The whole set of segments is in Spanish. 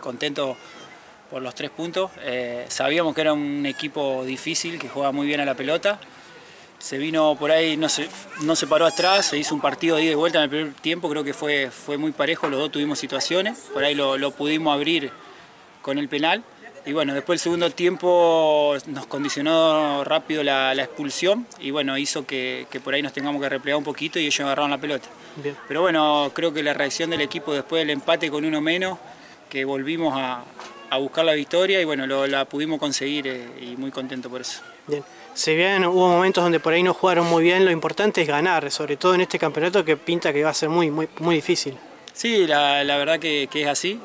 contento por los 3 puntos. Sabíamos que era un equipo difícil, que jugaba muy bien a la pelota. Se vino por ahí, no se paró atrás, se hizo un partido de ida y vuelta en el primer tiempo, creo que fue muy parejo, los dos tuvimos situaciones, por ahí lo pudimos abrir con el penal. Y bueno, después el segundo tiempo nos condicionó rápido la expulsión y bueno, hizo que por ahí nos tengamos que replegar un poquito y ellos agarraron la pelota. Bien. Pero bueno, creo que la reacción del equipo después del empate con uno menos, que volvimos a buscar la victoria y bueno, la pudimos conseguir y muy contento por eso. Bien. Si bien hubo momentos donde por ahí no jugaron muy bien, lo importante es ganar, sobre todo en este campeonato que pinta que va a ser muy difícil. Sí, la verdad que es así.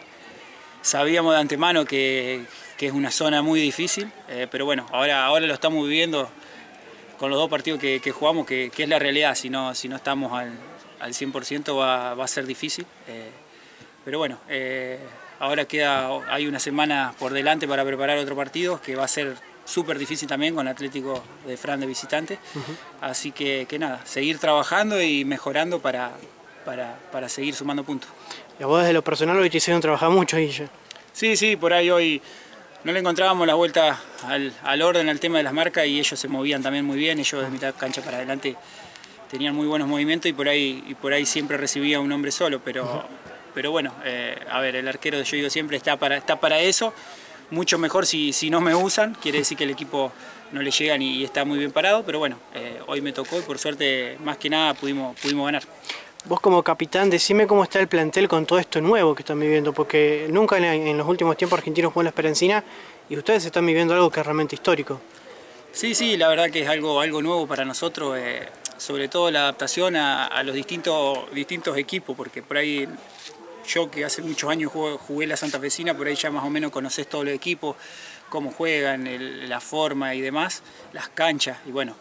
Sabíamos de antemano que es una zona muy difícil, pero bueno, ahora lo estamos viviendo con los 2 partidos que jugamos, que es la realidad. Si no estamos al 100% va a ser difícil. Pero bueno, ahora hay una semana por delante para preparar otro partido que va a ser súper difícil también con Atlético de Fran de visitante. Así que nada, seguir trabajando y mejorando para seguir sumando puntos. Y a vos desde lo personal hoy te hicieron trabajar mucho, Guille. Sí, por ahí hoy no le encontrábamos la vuelta al orden, al tema de las marcas y ellos se movían también muy bien, ellos de mitad de cancha para adelante tenían muy buenos movimientos y por ahí siempre recibía un hombre solo, pero bueno, a ver, el arquero, yo digo siempre, está para eso. Mucho mejor si no me usan, quiere decir que el equipo no le llegan y está muy bien parado, pero bueno, hoy me tocó y por suerte más que nada pudimos ganar. Vos como capitán, decime cómo está el plantel con todo esto nuevo que están viviendo, porque nunca en los últimos tiempos argentinos jugó en la Esperancina y ustedes están viviendo algo que es realmente histórico. Sí, la verdad que es algo nuevo para nosotros, sobre todo la adaptación a los distintos equipos, porque por ahí yo que hace muchos años jugué la santafesina, por ahí ya más o menos conocés todos los equipos, cómo juegan, la forma y demás, las canchas, y bueno,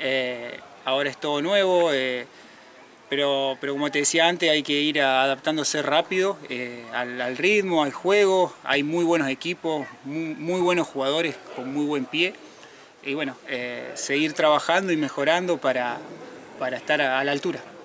ahora es todo nuevo, pero como te decía antes, hay que ir adaptándose rápido al ritmo, al juego, hay muy buenos equipos, muy buenos jugadores con muy buen pie, y bueno, seguir trabajando y mejorando para estar a la altura.